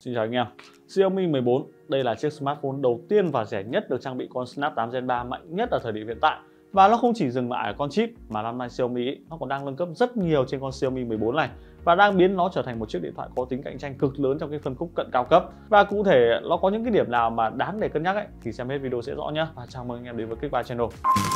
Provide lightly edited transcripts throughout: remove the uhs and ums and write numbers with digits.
Xin chào anh em. Xiaomi 14, đây là chiếc smartphone đầu tiên và rẻ nhất được trang bị con Snap 8 Gen 3 mạnh nhất ở thời điểm hiện tại. Và nó không chỉ dừng lại ở con chip mà năm nay Xiaomi nó còn đang nâng cấp rất nhiều trên con Xiaomi 14 này và đang biến nó trở thành một chiếc điện thoại có tính cạnh tranh cực lớn trong cái phân khúc cận cao cấp. Và cụ thể nó có những cái điểm nào mà đáng để cân nhắc ấy thì xem hết video sẽ rõ nhé. Và chào mừng anh em đến với Click By Channel.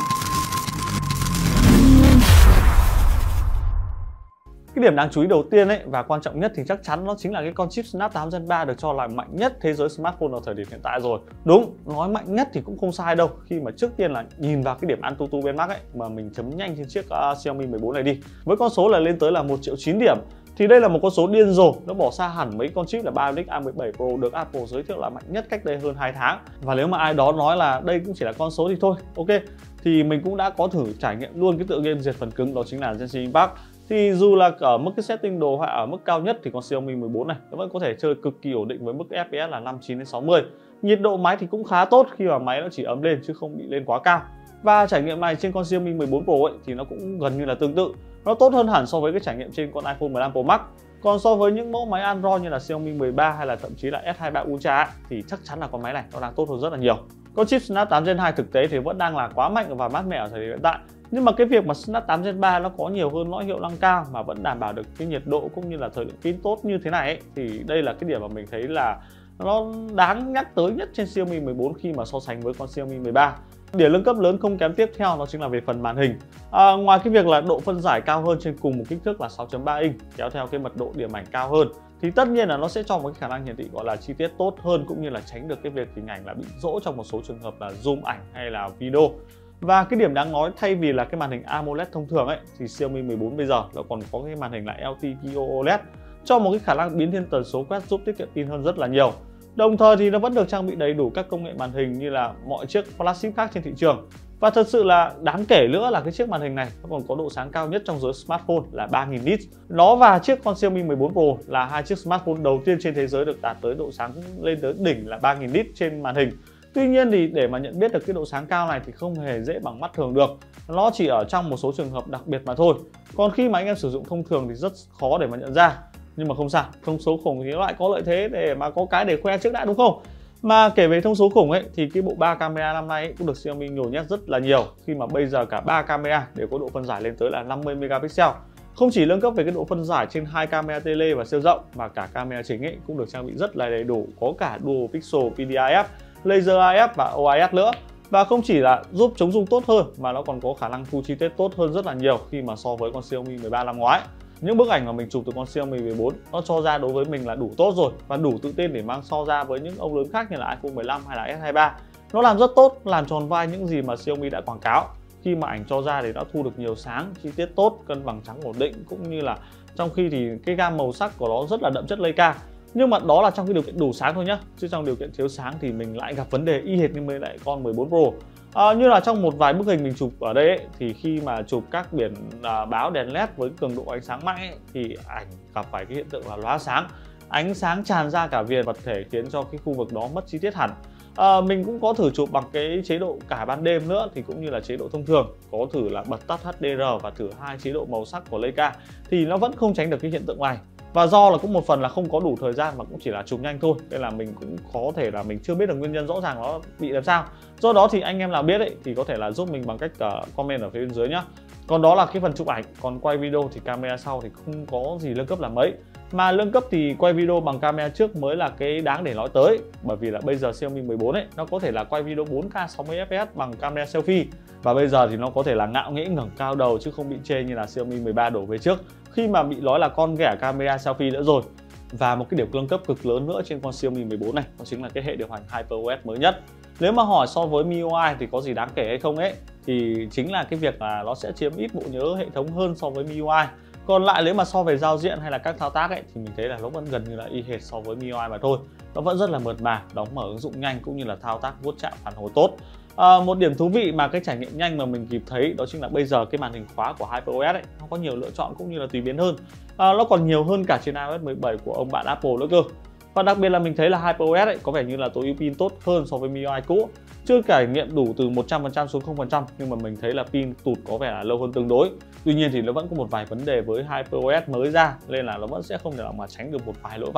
Cái điểm đáng chú ý đầu tiên ấy và quan trọng nhất thì chắc chắn nó chính là cái con chip Snap 8 Gen 3 được cho là mạnh nhất thế giới smartphone ở thời điểm hiện tại rồi. Đúng, nói mạnh nhất thì cũng không sai đâu, khi mà trước tiên là nhìn vào cái điểm AnTuTu Benchmark ấy mà mình chấm nhanh trên chiếc Xiaomi 14 này đi. Với con số là lên tới là 1.900.000 điểm. Thì đây là một con số điên rồ, nó bỏ xa hẳn mấy con chip là Bionic A17 Pro được Apple giới thiệu là mạnh nhất cách đây hơn 2 tháng. Và nếu mà ai đó nói là đây cũng chỉ là con số thì thôi, ok. Thì mình cũng đã có thử trải nghiệm luôn cái tựa game diệt phần cứng, đó chính là Genshin Impact. Thì dù là ở mức cái setting đồ họa ở mức cao nhất thì con Xiaomi 14 này nó vẫn có thể chơi cực kỳ ổn định với mức FPS là 59 đến 60. Nhiệt độ máy thì cũng khá tốt khi mà máy nó chỉ ấm lên chứ không bị lên quá cao. Và trải nghiệm này trên con Xiaomi 14 Pro ấy thì nó cũng gần như là tương tự. Nó tốt hơn hẳn so với cái trải nghiệm trên con iPhone 15 Pro Max. Còn so với những mẫu máy Android như là Xiaomi 13 hay là thậm chí là S23 Ultra thì chắc chắn là con máy này nó đang tốt hơn rất là nhiều. Con chip Snap 8 Gen 2 thực tế thì vẫn đang là quá mạnh và mát mẻ ở thời điểm hiện tại. Nhưng mà cái việc mà Snap 8 Gen 3 nó có nhiều hơn lõi hiệu năng cao mà vẫn đảm bảo được cái nhiệt độ cũng như là thời lượng pin tốt như thế này ấy, thì đây là cái điểm mà mình thấy là nó đáng nhắc tới nhất trên Xiaomi 14 khi mà so sánh với con Xiaomi 13. Điểm nâng cấp lớn không kém tiếp theo đó chính là về phần màn hình. Ngoài cái việc là độ phân giải cao hơn trên cùng một kích thước là 6.3 inch kéo theo cái mật độ điểm ảnh cao hơn thì tất nhiên là nó sẽ cho một cái khả năng hiển thị gọi là chi tiết tốt hơn cũng như là tránh được cái việc hình ảnh là bị rỗ trong một số trường hợp là zoom ảnh hay là video. Và cái điểm đáng nói thay vì là cái màn hình AMOLED thông thường ấy thì Xiaomi 14 bây giờ nó còn có cái màn hình là LTPO OLED cho một cái khả năng biến thiên tần số quét giúp tiết kiệm pin hơn rất là nhiều. Đồng thời thì nó vẫn được trang bị đầy đủ các công nghệ màn hình như là mọi chiếc flagship khác trên thị trường. Và thật sự là đáng kể nữa là cái chiếc màn hình này nó còn có độ sáng cao nhất trong giới smartphone là 3000 nits. Nó và chiếc con Xiaomi 14 Pro là hai chiếc smartphone đầu tiên trên thế giới được đạt tới độ sáng lên tới đỉnh là 3000 nits trên màn hình. Tuy nhiên thì để mà nhận biết được cái độ sáng cao này thì không hề dễ bằng mắt thường được. Nó chỉ ở trong một số trường hợp đặc biệt mà thôi. Còn khi mà anh em sử dụng thông thường thì rất khó để mà nhận ra. Nhưng mà không sao, thông số khủng thì nó lại có lợi thế để mà có cái để khoe trước đã đúng không? Mà kể về thông số khủng ấy thì cái bộ 3 camera năm nay ấy cũng được Xiaomi nhồi nhét rất là nhiều khi mà bây giờ cả 3 camera đều có độ phân giải lên tới là 50 megapixel. Không chỉ nâng cấp về cái độ phân giải trên 2 camera tele và siêu rộng mà cả camera chính ấy cũng được trang bị rất là đầy đủ, có cả Dual Pixel PDIF, Laser IF và OIS nữa. Và không chỉ là giúp chống rung tốt hơn mà nó còn có khả năng thu chi tiết tốt hơn rất là nhiều khi mà so với con Xiaomi 13 năm ngoái. Những bức ảnh mà mình chụp từ con Xiaomi 14 nó cho ra đối với mình là đủ tốt rồi và đủ tự tin để mang so ra với những ông lớn khác như là iPhone 15 hay là S23. Nó làm rất tốt, làm tròn vai những gì mà Xiaomi đã quảng cáo. Khi mà ảnh cho ra thì nó thu được nhiều sáng, chi tiết tốt, cân bằng trắng ổn định cũng như là trong khi thì cái gam màu sắc của nó rất là đậm chất Leica. Nhưng mà đó là trong cái điều kiện đủ sáng thôi nhá, chứ trong điều kiện thiếu sáng thì mình lại gặp vấn đề y hệt như với lại con 14 Pro. Như là trong một vài bức hình mình chụp ở đây ấy, thì khi mà chụp các biển báo đèn led với cường độ ánh sáng mạnh ấy, thì ảnh gặp phải cái hiện tượng là lóa sáng, ánh sáng tràn ra cả viền vật thể khiến cho cái khu vực đó mất chi tiết hẳn. Mình cũng có thử chụp bằng cái chế độ cả ban đêm nữa thì cũng như là chế độ thông thường, có thử là bật tắt HDR và thử hai chế độ màu sắc của Leica thì nó vẫn không tránh được cái hiện tượng này. Và do là cũng một phần là không có đủ thời gian mà cũng chỉ là chụp nhanh thôi, nên là mình cũng có thể là mình chưa biết được nguyên nhân rõ ràng nó bị làm sao. Do đó thì anh em nào biết ấy thì có thể là giúp mình bằng cách comment ở phía bên dưới nhá. Còn đó là cái phần chụp ảnh, còn quay video thì camera sau thì không có gì nâng cấp là mấy. Mà nâng cấp thì quay video bằng camera trước mới là cái đáng để nói tới. Bởi vì là bây giờ Xiaomi 14 ấy nó có thể là quay video 4K 60 fps bằng camera selfie. Và bây giờ thì nó có thể là ngạo nghễ ngẩng cao đầu chứ không bị chê như là Xiaomi 13 đổ về trước, khi mà bị nói là con ghẻ camera selfie nữa rồi. Và một cái điểm nâng cấp cực lớn nữa trên con Xiaomi 14 này đó chính là cái hệ điều hành HyperOS mới nhất. Nếu mà hỏi so với MIUI thì có gì đáng kể hay không ấy thì chính là cái việc là nó sẽ chiếm ít bộ nhớ hệ thống hơn so với MIUI. Còn lại nếu mà so về giao diện hay là các thao tác ấy thì mình thấy là nó vẫn gần như là y hệt so với MIUI mà thôi. Nó vẫn rất là mượt mà, đóng mở ứng dụng nhanh cũng như là thao tác vuốt chạm phản hồi tốt. Một điểm thú vị mà cái trải nghiệm nhanh mà mình kịp thấy đó chính là bây giờ cái màn hình khóa của HyperOS ấy nó có nhiều lựa chọn cũng như là tùy biến hơn. Nó còn nhiều hơn cả trên iOS 17 của ông bạn Apple nữa cơ. Và đặc biệt là mình thấy là HyperOS ấy có vẻ như là tối ưu pin tốt hơn so với MIUI cũ. Chưa trải nghiệm đủ từ 100% xuống 0% nhưng mà mình thấy là pin tụt có vẻ là lâu hơn tương đối. Tuy nhiên thì nó vẫn có một vài vấn đề với HyperOS mới ra nên là nó vẫn sẽ không thể nào mà tránh được một vài lỗi vặt.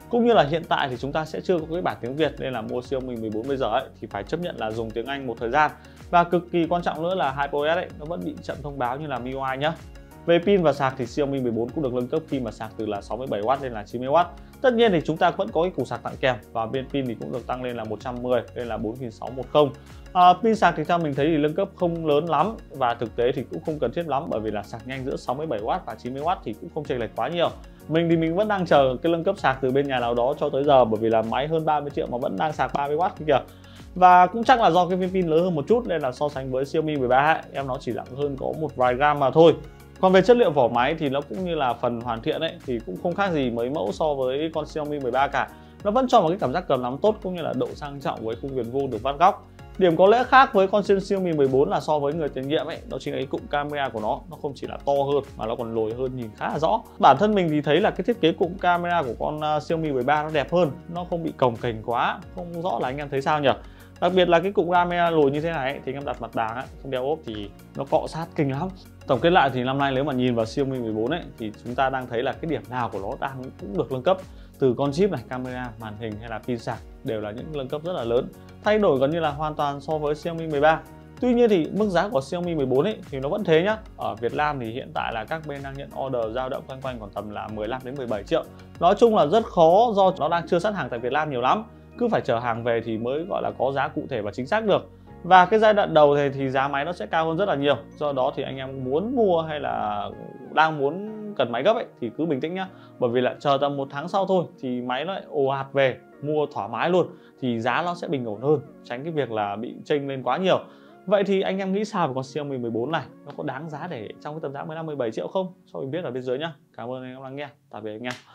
Cũng như là hiện tại thì chúng ta sẽ chưa có cái bản tiếng Việt, nên là mua Xiaomi 14 bây giờ ấy thì phải chấp nhận là dùng tiếng Anh một thời gian. Và cực kỳ quan trọng nữa là HyperOS ấy nó vẫn bị chậm thông báo như là MIUI nhá. Về pin và sạc thì Xiaomi 14 cũng được nâng cấp khi mà sạc từ là 67W lên là 90W. Tất nhiên thì chúng ta vẫn có cái củ sạc tặng kèm, và bên pin thì cũng được tăng lên là 110 lên là 4610. Pin sạc thì theo mình thấy thì nâng cấp không lớn lắm, và thực tế thì cũng không cần thiết lắm, bởi vì là sạc nhanh giữa 67W và 90W thì cũng không chênh lệch quá nhiều. Mình thì mình vẫn đang chờ cái nâng cấp sạc từ bên nhà nào đó cho tới giờ, bởi vì là máy hơn 30 triệu mà vẫn đang sạc 30W kìa. Và cũng chắc là do cái viên pin lớn hơn một chút, nên là so sánh với Xiaomi 13 ấy, em nó chỉ nặng hơn có một vài gram mà thôi. Còn về chất liệu vỏ máy thì nó cũng như là phần hoàn thiện ấy thì cũng không khác gì mấy mẫu so với con Xiaomi 13 cả. Nó vẫn cho một cái cảm giác cầm nắm tốt, cũng như là độ sang trọng với khung viền vuông được vắt góc. Điểm có lẽ khác với con Xiaomi 14 là so với người tiền nhiệm ấy, đó chính là cái cụm camera của nó không chỉ là to hơn mà nó còn lồi hơn, nhìn khá là rõ. Bản thân mình thì thấy là cái thiết kế cụm camera của con Xiaomi 13 nó đẹp hơn, nó không bị cồng kềnh quá, không rõ là anh em thấy sao nhỉ? Đặc biệt là cái cụm camera lồi như thế này ấy, thì anh em đặt mặt bàn ấy, không đeo ốp thì nó cọ sát kinh lắm. Tổng kết lại thì năm nay nếu mà nhìn vào Xiaomi 14 ấy thì chúng ta đang thấy là cái điểm nào của nó đang cũng được nâng cấp, từ con chip này, camera, màn hình hay là pin sạc đều là những nâng cấp rất là lớn, thay đổi gần như là hoàn toàn so với Xiaomi 13. Tuy nhiên thì mức giá của Xiaomi 14 ấy thì nó vẫn thế nhá. Ở Việt Nam thì hiện tại là các bên đang nhận order dao động quanh còn tầm là 15 đến 17 triệu. Nói chung là rất khó, do nó đang chưa sẵn hàng tại Việt Nam nhiều lắm. Cứ phải chờ hàng về thì mới gọi là có giá cụ thể và chính xác được. Và cái giai đoạn đầu thì giá máy nó sẽ cao hơn rất là nhiều. Do đó thì anh em muốn mua hay là đang muốn cần máy gấp ấy thì cứ bình tĩnh nhá. Bởi vì là chờ tầm 1 tháng sau thôi thì máy nó lại ồ ạt về, mua thoải mái luôn, thì giá nó sẽ bình ổn hơn, tránh cái việc là bị chênh lên quá nhiều. Vậy thì anh em nghĩ sao về con Xiaomi 14 này? Nó có đáng giá để trong cái tầm giá 15-17 triệu không? Cho mình biết ở bên dưới nhá. Cảm ơn anh em lắng nghe. Tạm biệt anh em.